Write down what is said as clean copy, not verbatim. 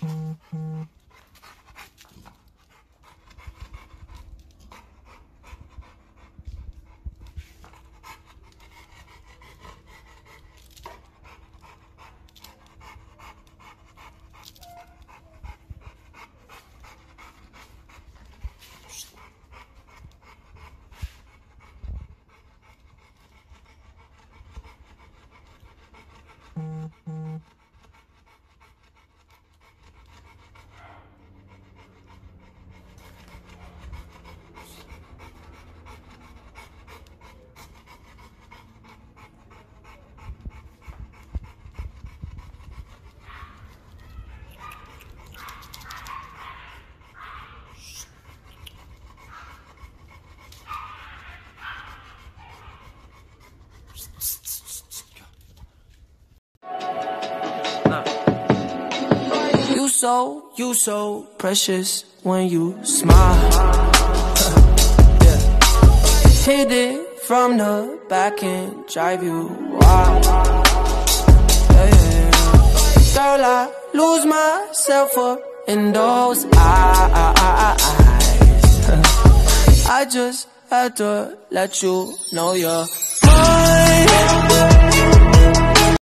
You so precious when you smile. Yeah. Hit it from the back and drive you wild. Yeah, yeah. Girl, I lose myself up in those eyes. I just had to let you know you're mine.